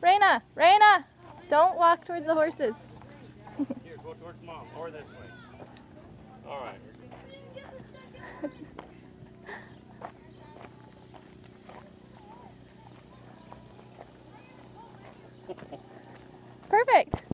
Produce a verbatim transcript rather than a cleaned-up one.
Rayna, Rayna, don't walk towards the horses. Here, go towards mom, or this way. All right. Perfect.